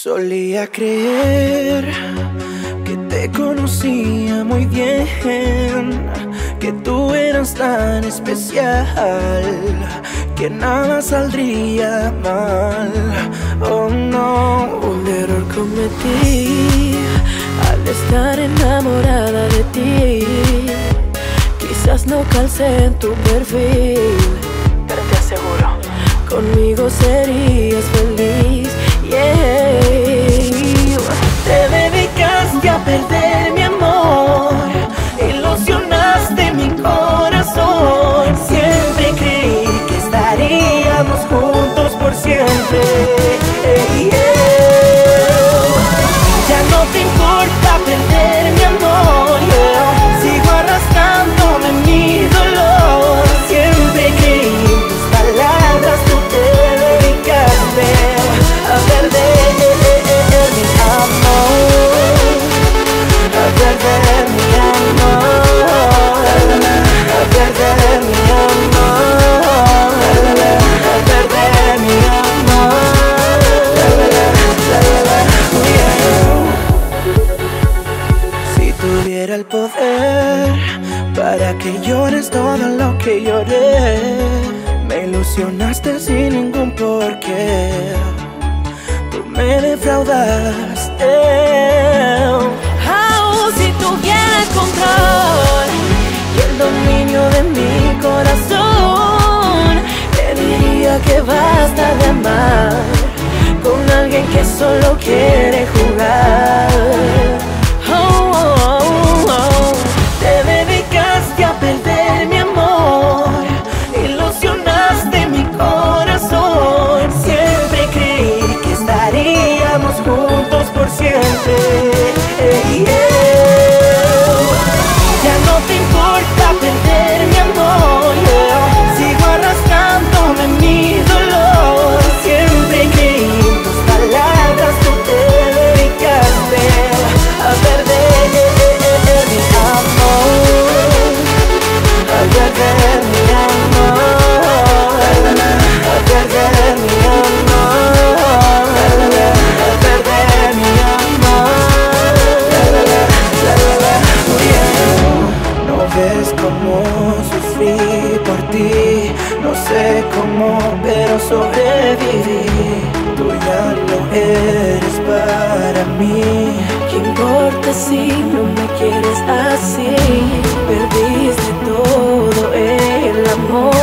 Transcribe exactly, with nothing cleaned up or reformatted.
Solía creer que te conocía muy bien, que tú eras tan especial, que nada saldría mal. Oh no, un error cometí al estar enamorada de ti. Quizás no calcé en tu perfil, pero te aseguro, conmigo serías feliz. Yeah. Te dedicaste a perder mi amor, ilusionaste mi corazón. Siempre creí que estaríamos juntos por siempre. Hey, yeah. Ya no te importa perder mi amor, yeah. Sigo arrastrándome mi dolor. Siempre creí en tus palabras, tú te dedicaste a perder mi amor, a perder mi amor, a perder mi amor, a perder mi amor. Si tuviera el poder para que llores todo lo que lloré, me ilusionaste sin ningún porqué. Me defraudaste. Oh, si tuviera el control y el dominio de mi corazón, te diría que basta de amar con alguien que solo quiere jugar. Oh, oh, oh. Te dedicaste a perder mi amor, ilusionaste mi corazón. Siempre creí que estaríamos juntos por siempre. Hey, yeah. Ya no te importa perder mi amor, yeah. Sigo arrastrándome mi dolor. Siempre creí en tus palabras, tú te dedicaste a perder mi amor, a perder mi amor, a perder mi amor, a perder mi amor. No ves cómo sufrí por ti, no sé cómo, pero sobreviví. Tú ya no eres para mí. ¿Qué importa si no me quieres así? Perdiste todo el amor.